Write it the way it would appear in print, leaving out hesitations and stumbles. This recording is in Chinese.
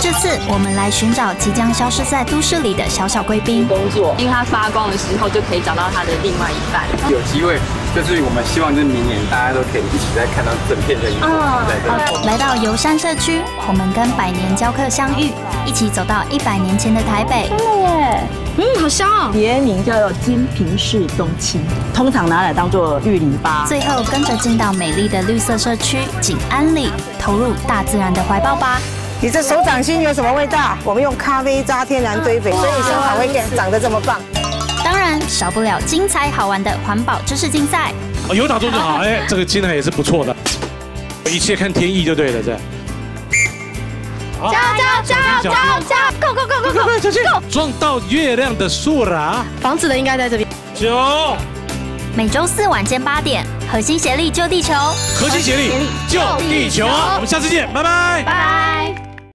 这次我们来寻找即将消失在都市里的小小贵宾。 工作，因为他发光的时候就可以找到他的另外一半。 有机会，就是我们希望就是明年大家都可以一起再看到整片的萤火在这里。 来到游山社区，我们跟百年教客相遇，一起走到100年前的台北。 真的耶，好香哦！ 别名叫做金平式冬青，通常拿来当做玉篱笆。 最后跟着进到美丽的绿色社区景安里，投入大自然的怀抱吧。 你这手掌心有什么味道？我们用咖啡渣天然堆肥，所以生草会长得这么棒。 当然少不了精彩好玩的环保知识竞赛。 有打中就好，哎，这个精彩也是不错的。一切看天意就对了，这。 加！Go go go go go！ 小心撞到月亮的树啦！ 房子的应该在这边。 9。 每周4晚间8点，核心协力救地球， 核心协力救地球。我们下次见，拜拜。 拜。